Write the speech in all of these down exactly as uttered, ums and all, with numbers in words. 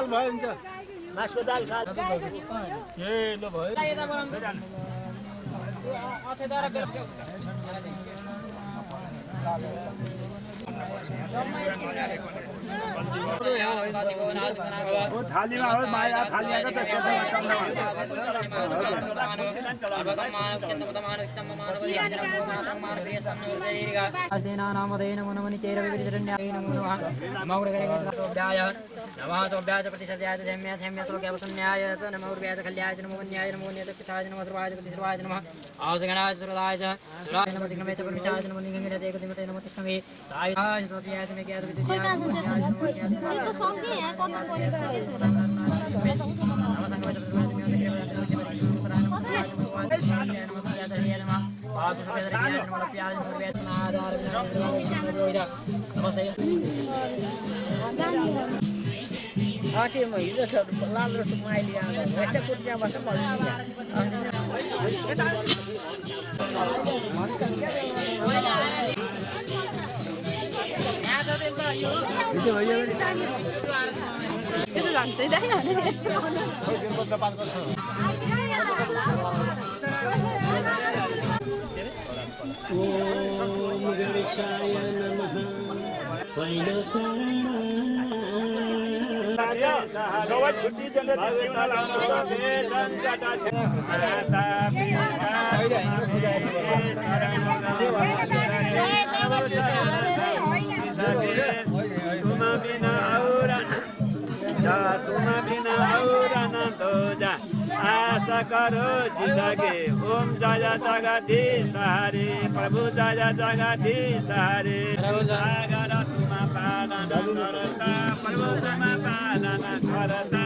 भयो हुन्छ मासको दाल खा ए ल भयो थालीमा हो माया थाली आएको त Ati mo hizo sa lalo sa mga iliyan. Esta kursiya basta paliya. Itu lantai dah ya. Om Ganeshaya Namaha. Paina charana. सबै छुट्टी दिएर देशमा लाउनु देश सङ्कटा छ माता तुमा बिना औरा तुमा बिना औरा न दोजा आशा करो जिसके ओम जय जगदीश हरे प्रभु जय जगदीश हरे सागर तुमा पालन करता प्रभु तुमा पालन करता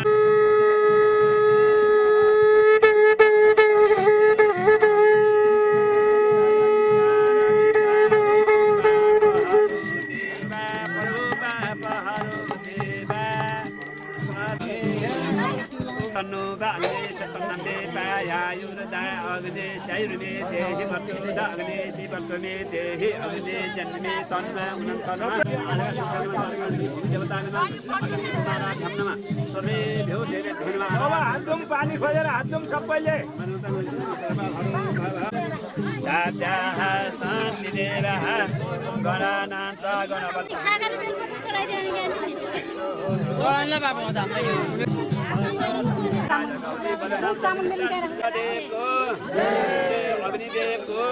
अग्नि शैरुमे देहि वर्तुद अग्नि शिवर्तमे देहि अग्नि जन्मे तन्मा उनन्तनमा देवतानमा धन्यमा सबै भ्यो देवे धन्यवाद अब हातदुङ पानी खोजेर हातदुङ सबैले साध्याः शान्ति देवः गणानान्त गणपति खानाले बेलको चढाइदिने ज्ञान गणना बाबु त हाम्रो देव को अग्निदेव को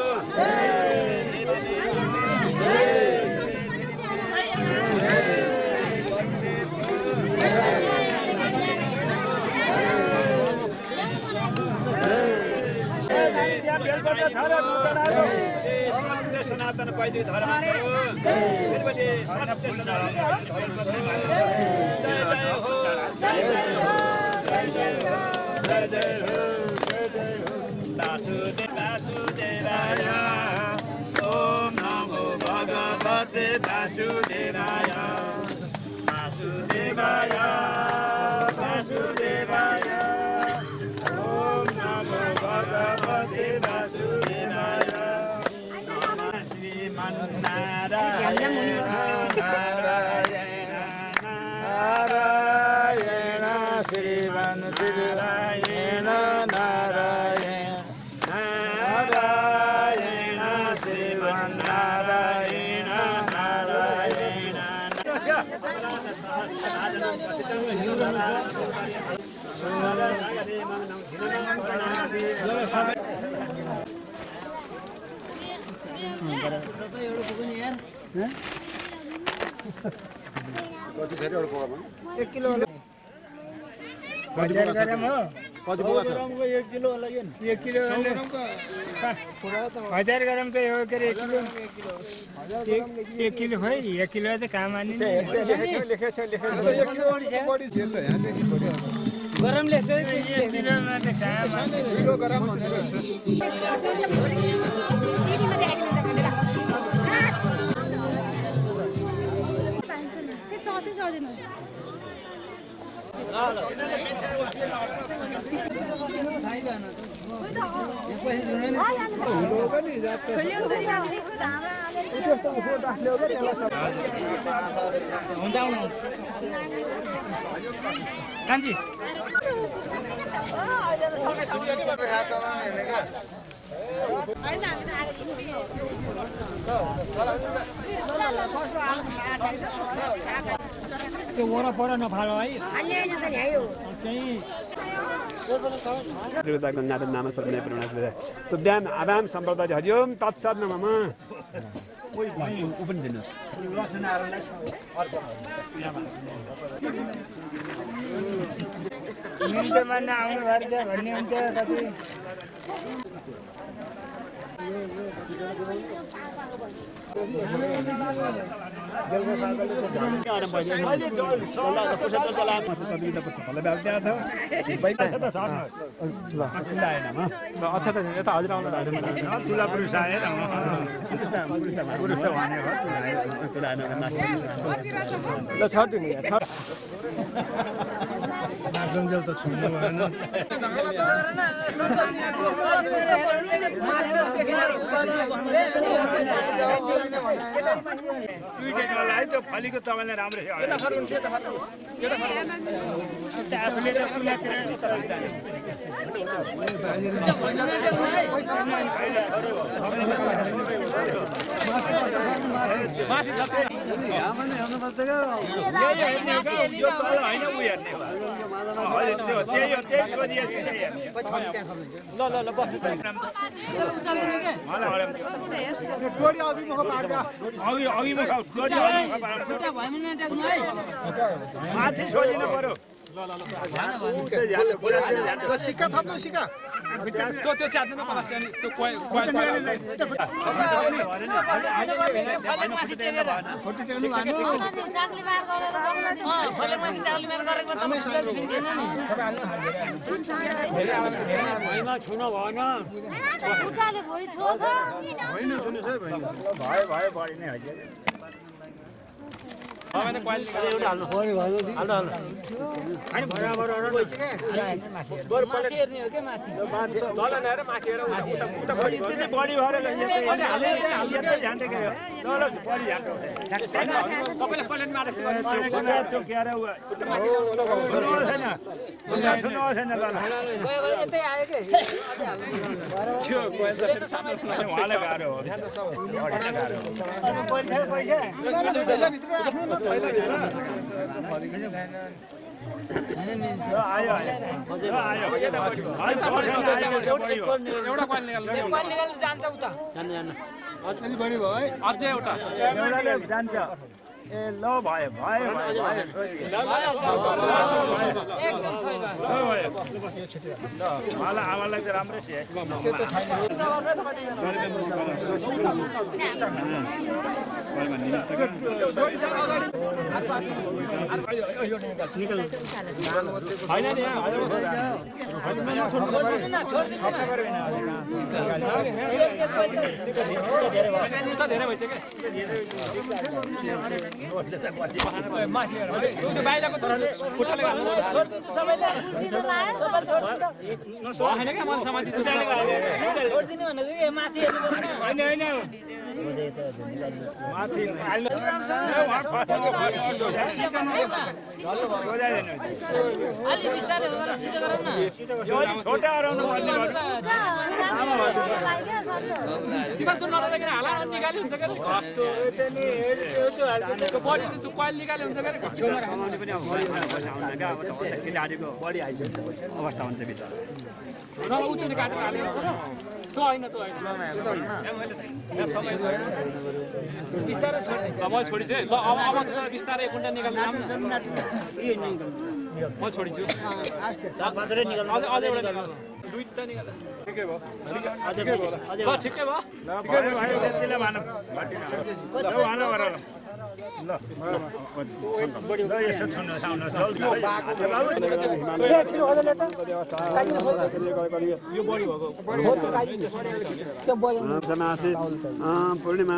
सत्य सनातन वैदिक धर्म सत्य सनातन जय जय हो जय जय हो जय जय हो वासुदेव वासुदेवाय ओम नमो भगवते वासुदेवाय वासुदेवाय वासुदेवाय ओम नमो भगवते वासुदेवाय नमः श्रीमन्नारायण नारायण नारायण श्रीमन् श्रीनारायण नारायण नारायण श्रीमन्नारायण नारायण एक किलो हजार ग्राम हो एक किलो एक किलो हजार ग्राम तो हो के एक किलो एक किलो है एक किलो तो काम आनी गरम ले एक किलो में तो काम किलो गरम हुन्छ आउनु कान्छी त्यो वरपर नफालो है तुभ्याम आभाम सम्प्रदाय हरिओम तत्सत् नमः ओपन दिनुहोस् मिल्छ मान्न आउनु पर्छ भन्ने हुन्छ कति अच्छा त यता हजुर आउनु तुला पुरुष आएर ल छर्दिनु मार्जनजेल त छोड्नु भएन ट्विटरलाई त्यो फलीको तपाईँलाई राम्रो थियो यता फर्कनुहोस् यता फर्कनुहोस् यता फर्कनुहोस् आफूले त सुनातिर माथि सबै यहाँ हेर्नुपर्छ यो तल होइन उ हेर्ने त्यो त्यही हो त्यही सोधिएको ल ल ल बस्नु अघि अघि माथि सोधिनु पर्यो सिक्का थप्नु सिक्का त्यो त्यो च्यात्नु पास त्यो छुन भएन होइन छुनुहोस् है भाइ भयो भयो बढी नै होइन आयो अझै एउटा एउटाले जान्छ ए ल भयो भयो मलाई आमालाई त राम्रै थियो होइन नि धेरै भइसक्यो बाहिरको खुट्टाले होइन क्या मलाई समाति होइन होइन माथि छोटा हराउनु भन्ने हाला निकाली हुन्छ क्या निकाली हुन्छ अवस्था हुन्छ भित्र काटेर हालेको छ त्यो होइन त्यो होइन बिस्तारै छोड्ने म छोडिछु है ल अब अब बिस्तारै एक घन्टा निकाल्नु म छोडिछु अझै अझै एउटा निकाल्नु दुईटा निकाल्नु ठिकै भयो ठिकै भयो ल ठिकै भयो त्यतिले भन भन गर ल ल यसो छुन्नुहोस् आउनुहोस् जल्दी पूर्णिमा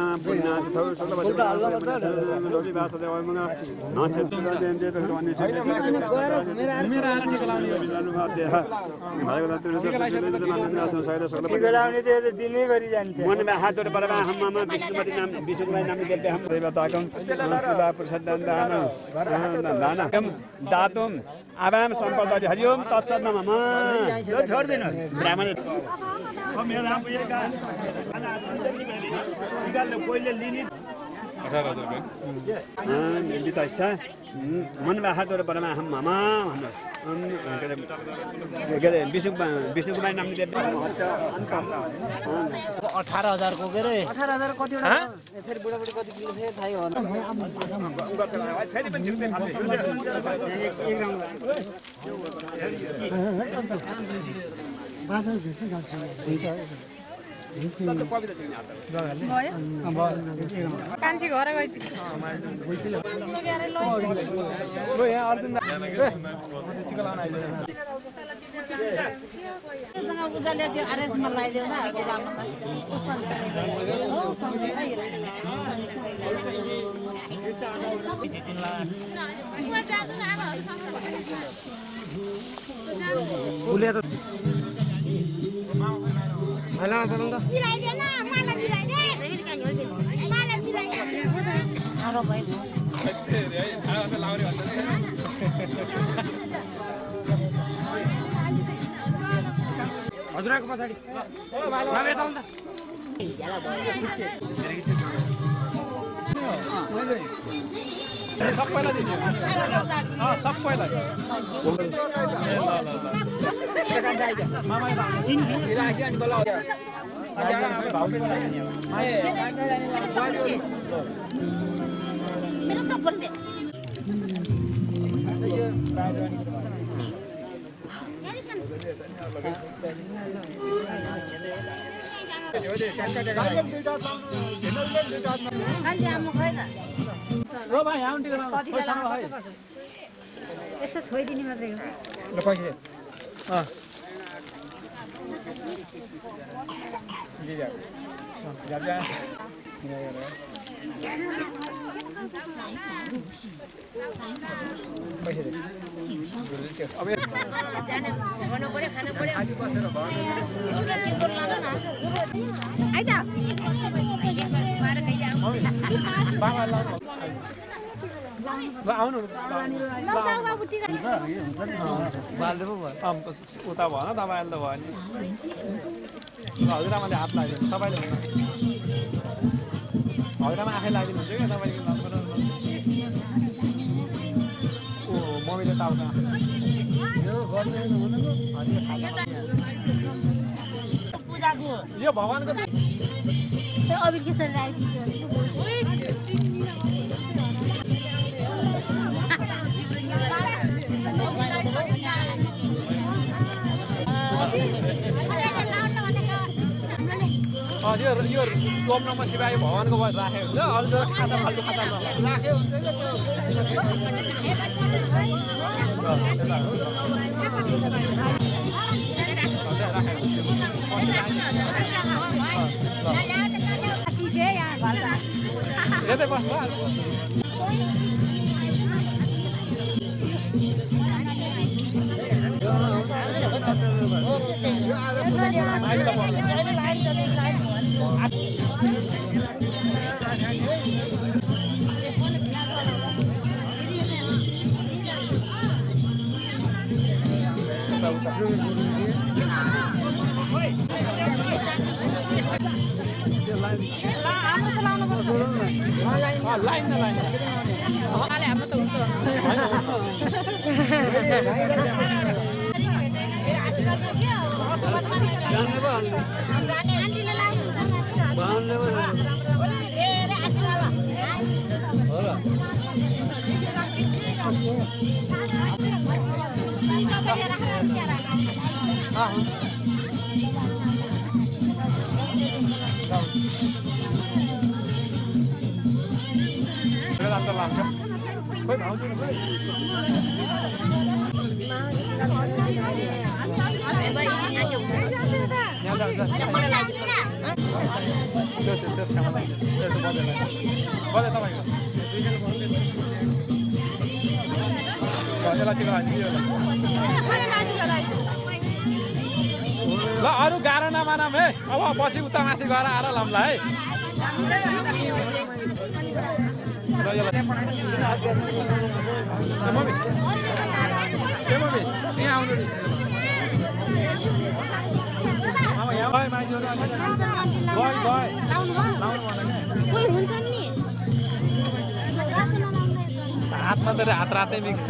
मनमा हातहरू बराबर हममा विष्णुपति नाम विष्णुलाई नाम देव्य हम देवताकम शिवा प्रसादन दान दान दातुम आवाम सम्पदा हरि ओम तत्सत् नमः छोड दिन ब्राह्मण मेरो नाम पुगेका खाना छन्दनी मैले निकाल्नु कोइले लिने अठार हजार रुपैयाँ बिताइसा मनमा हातहरू बराबर हममा भन्नुहोस् के अरे विष्णु विष्णु कुमार नाम देव अठार हजार को के अरे अठार हजार कतिवटा फेरि बुढाबुढी कति किलो थियो थाहै हो फेरि पनि झुक्दै फाल्दै कान्छी घर गएछ लो यहाँ अर्जुन टिका लाउन आइले सँग उजाले त्यो आरएसमा लगाइदेऊ न बुले त हेलो बोलौँ त मिलाइदे न मलाई मिलाइदे मलाई मिलाइदे आरो भाइ हजुरको पछाडी भाइ त सबैलाई दिनु अ सबैलाई मामा राशि अनि बल्ल मेरो त बन्ने कान्छी आमा खै त रो भाइ यहाँ टिका लाउन पैसा है यसो छोइदिने मात्रै हो ल पैसा दे अ दिजा जा जा पैसा दे अब भन्नु पर्यो खानु पर्यो आदि बसेर भयो एउटा टिको लानु न आइ त मार कहि जाऊ बाबा लाउनु ल आउनु ल बाबु टिका बाल्दै भयो अम उता भएन तपाईँ अहिले त भयो नि हजुरआमाले हात लाग्यो तपाईँले हजुरआमा आफै लगाइदिनुहुन्छ क्या तपाईँले ओ मम्मीले त आउँछ यो भगवानको अबिर के सर यो यो ओम नमः शिवाय भगवानको भयो राखेको हुन्छ अरू खाता फाल्टो खाता राख्यो यतै बस्नु लाइन न लाइन उहाँले हाम्रो त हुन्छ अन्त लान्छ खोइ भाउजू खोइ यहाँ जान्छ त्यो त्यो त्यो ठाउँमा त्यो बजेला बजे तपाईँको बजेला तिम्रो हाजियो ल अरू गाह्रो नमानौँ है अब पछि उता माथि गएर आएर लाउँला है यहाँ आउनु नि हातमा त हात रातै मिक्स छ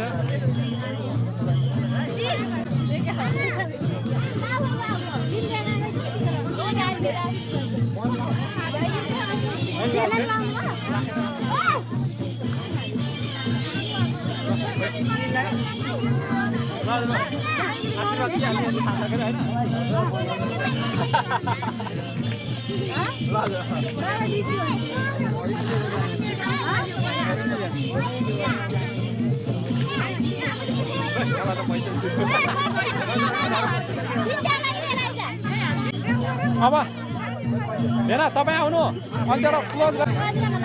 आशीर्वाद चाहिँ थाहा सकेर होइन अब हेर तपाईँ आउनु अन्त एउटा क्लोज गर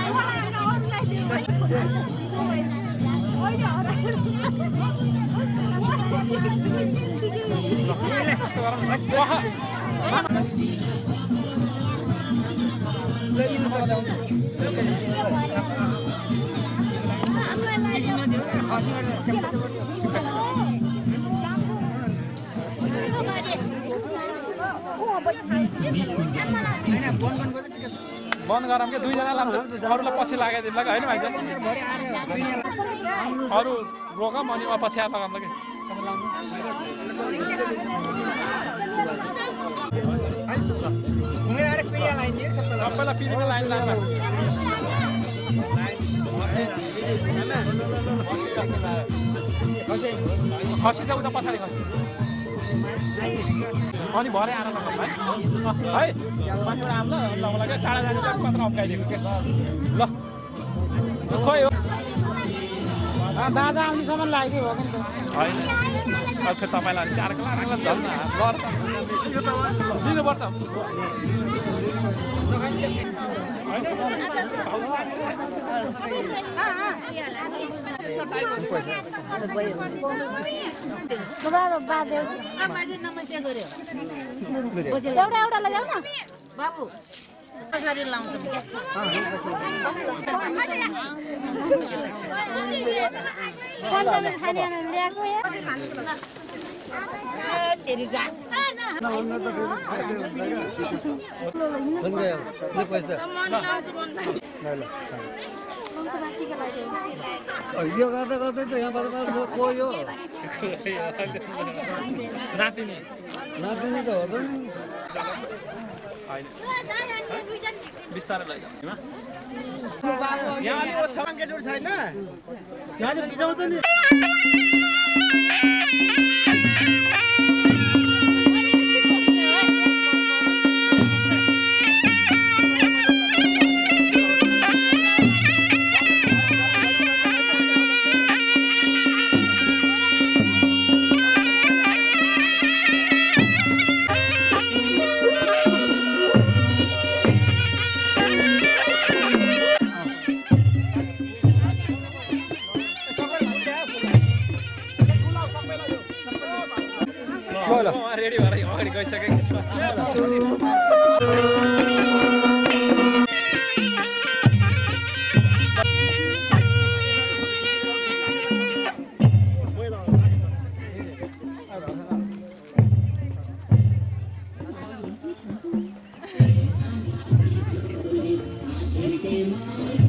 बन्द गरौँ कि दुईजना लान्छ अरूलाई पछि लगाइदिनु ल होइन भाइ अरू रोकौँ अनि पछि आएर लगाऊँ ल कि सबैलाई पिरीको लाइन लाग्छ खसी चाहिँ उता पछाडि खसी अनि भरे आएर लगाउँ है है माथिबाट आउँ ल लगाउँला क्या टाढा जाने चाहिँ मात्र अम्काइदिएको क्या ल खोइ हो दादा आउनेसम्म लाग्यो भयो नि होइन अब फेरि तपाईँलाई चारको लाग्ला झन् गर दिनुपर्छ एउटा एउटा लैजाऊ न बाबु कसरी लाउँछ ल्याएको यो गर्दा गर्दै त यहाँबाट गयो नातिनी नातिनी त हो नि बिस्तारै लैजाऊ छैन जाने बिजाउँछ नि रेडी भएर अगाडि गइसकेँ Thank you.